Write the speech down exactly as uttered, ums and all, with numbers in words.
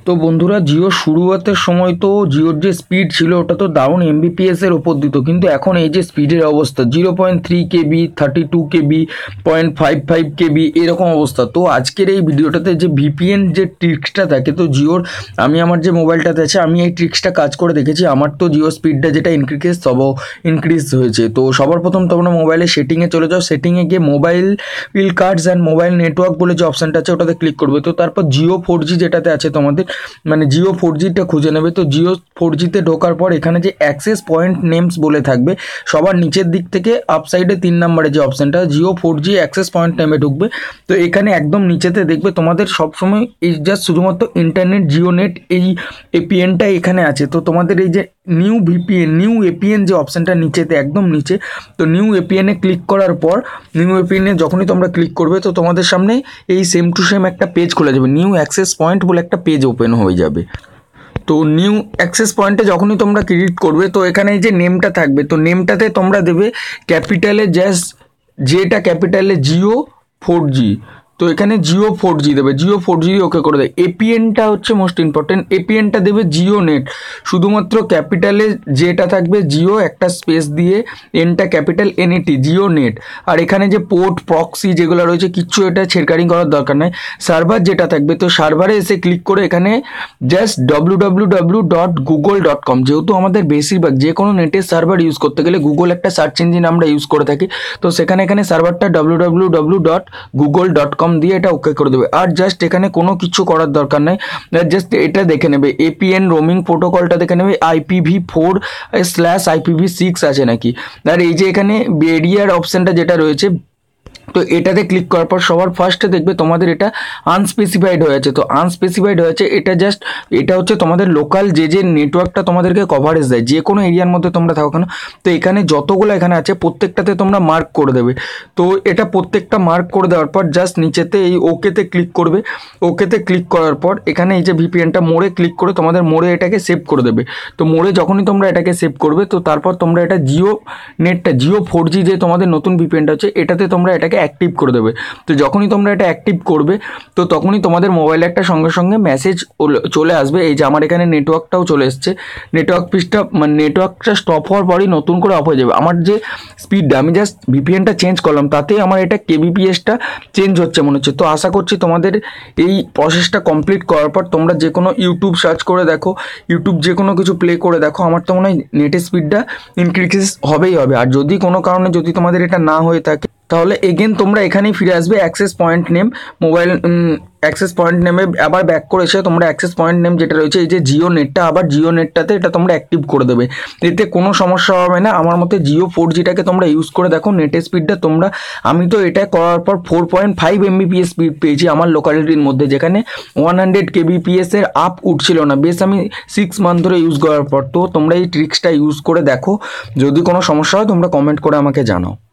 তো বন্ধুরা, জিও শুরুয়াতের সময় তো জিওর যে স্পিড ছিল ওটা তো দারুণ এমবিপিএস এর ওপর দিত, কিন্তু এখন এই যে স্পিডের অবস্থা zero point three KB, thirty two KB, point five five KB এরকম অবস্থা। তো আজকের এই ভিডিওটাতে যে ভিপিএন যে ট্রিক্সটা থাকে, তো জিওর আমি আমার যে মোবাইলটাতে আছে আমি এই ট্রিক্সটা কাজ করে দেখেছি। আমার তো জিও স্পিডটা যেটা ইনক্রিজ সব ইনক্রিজ হয়েছে। তো সবার প্রথম তোমরা মোবাইলের সেটিংয়ে চলে যাও, সেটিংয়ে গিয়ে mobile bill cards and mobile network বলে যে অপশানটা আছে ওটাতে ক্লিক করবে। তো তারপর জিও ফোর জি যেটাতে আছে তোমাদের মানে জিও ফোর জিটা খুঁজে নেবে। তো জিও ফোর জিতে ঢোকার পর এখানে যে অ্যাক্সেস পয়েন্ট নেমস বলে থাকবে সবার নিচের দিক থেকে আপ সাইডে তিন নম্বরে যে অপশানটা Jio four G access point নেমে ঢুকবে। তো এখানে একদম নিচেতে দেখবে তোমাদের সবসময় এই জাস্ট শুধুমাত্র ইন্টারনেট জিও নেট এই এপিএনটা এখানে আছে। তো তোমাদের এই যে নিউ ভিপিএন নিউ এপিএন যে অপশানটা নিচেতে একদম নিচে, তো নিউ এপিএনে ক্লিক করার পর নিউ এপিএনে যখনই তোমরা ক্লিক করবে তো তোমাদের সামনে এই সেম টু সেম একটা পেজ খুলে যাবে, নিউ অ্যাক্সেস পয়েন্ট বলে একটা পেজ ওপেন হয়ে যাবে। তো নিউ অ্যাক্সেস পয়েন্টে যখনই তোমরা ক্রিয়েট করবে তো এখানে এই যে নেমটা থাকবে, তো নেমটাতে তোমরা দেবে ক্যাপিটালে জাস্ট যেটা ক্যাপিটালে জিও ফোর জি। তো এখানে জিও ফোর জি দেবে, জিও ফোর জি ওকে করে দেয়। এপিএনটা হচ্ছে মোস্ট ইম্পর্টেন্ট, এপিএনটা দেবে জিও নেট, শুধুমাত্র ক্যাপিটালে যেটা থাকবে জিও একটা স্পেস দিয়ে এনটা ক্যাপিটাল এনইটি জিও নেট। আর এখানে যে পোর্ট প্রক্সি যেগুলো রয়েছে কিচ্ছু এটা ছেড়কারিং করার দরকার নেই। সার্ভার যেটা থাকবে তো সার্ভারে এসে ক্লিক করে এখানে just W W W dot Google dot com, যেহেতু আমাদের বেশিরভাগ যে কোনো নেটের সার্ভার ইউজ করতে গেলে গুগল একটা সার্চ ইঞ্জিন আমরা ইউজ করে থাকি, তো সেখানে এখানে সার্ভারটা W W W dot Google dot com দিয়ে এটা ওকে করে দেবে। আর জাস্ট এখানে কোনো কিছু করার দরকার নেই, জাস্ট এটা দেখে নেবে এপিএন রোমিং প্রোটোকলটা দেখে নেবে IPv four slash IPv six আছে নাকি। আর এই যে এখানে বেরিয়ার অপশানটা যেটা রয়েছে তো এটাতে ক্লিক করার পর সবার ফার্স্টে দেখবে তোমাদের এটা আনস্পেসিফাইড হয়ে আছে। তো আনস্পেসিফাইড হয়েছে এটা জাস্ট এটা হচ্ছে তোমাদের লোকাল যে যে নেটওয়ার্কটা তোমাদেরকে কভারেজ দেয় যে কোনো এরিয়ার মধ্যে তোমরা থাকো কেন, তো এখানে যতগুলো এখানে আছে প্রত্যেকটাতে তোমরা মার্ক করে দেবে। তো এটা প্রত্যেকটা মার্ক করে দেওয়ার পর জাস্ট নিচেতে এই ওকেতে ক্লিক করবে। ওকেতে ক্লিক করার পর এখানে এই যে ভিপিএনটা মোড়ে ক্লিক করে তোমাদের মোড়ে এটাকে সেভ করে দেবে। তো মোড়ে যখনই তোমরা এটাকে সেভ করবে তো তারপর তোমরা এটা জিও নেটটা জিও ফোর জি যে তোমাদের নতুন ভিপিএনটা হচ্ছে এটাতে তোমরা এটাকে অ্যাক্টিভ করে দেবে। তো যখনই তোমরা এটা অ্যাক্টিভ করবে তো তখনই তোমাদের মোবাইলে একটা সঙ্গে সঙ্গে মেসেজ চলে আসবে। এই যে আমার এখানে নেটওয়ার্কটাও চলে এসছে, নেটওয়ার্ক পিসটা মানে নেটওয়ার্কটা স্টপ হওয়ার পরই নতুন করে অফ হয়ে যাবে। আমার যে স্পিডটা আমি জাস্ট ভিপিএনটা চেঞ্জ করলাম তাতেই আমার এটা কেবিপিএসটা চেঞ্জ হচ্ছে মনে হচ্ছে। তো আশা করছি তোমাদের এই প্রসেসটা কমপ্লিট করার পর তোমরা যে কোনো ইউটিউব সার্চ করে দেখো, ইউটিউব যে কোনো কিছু প্লে করে দেখো, আমার তো মনে হয় নেটের স্পিডটা ইনক্রিজ হবেই হবে। আর যদি কোনো কারণে যদি তোমাদের এটা না হয়ে থাকে তাহলে এগেন তোমরা এখানেই ফিরে আসবে access point name mobile access point নেমে আবার ব্যাক করে এসে তোমরা অ্যাক্সেস পয়েন্ট নেম যেটা রয়েছে এই যে জিও নেটটা আবার জিও নেটটাতে এটা তোমরা অ্যাক্টিভ করে দেবে, এতে কোনো সমস্যা হবে না। আমার মতে জিও ফোর জিটাকে তোমরা ইউজ করে দেখো, নেটের স্পিডটা তোমরা আমি তো এটা করার পর four point five Mbps speed পেয়েছি আমার লোকালিটির মধ্যে, যেখানে ওয়ান হান্ড্রেড কেবিপিএস এর আপ উঠছিল না বেশ আমি সিক্স মান্থ ধরে ইউজ করার পর। তো তোমরা এই ট্রিক্সটা ইউজ করে দেখো, যদি কোনো সমস্যা হয় তোমরা কমেন্ট করে আমাকে জানাও।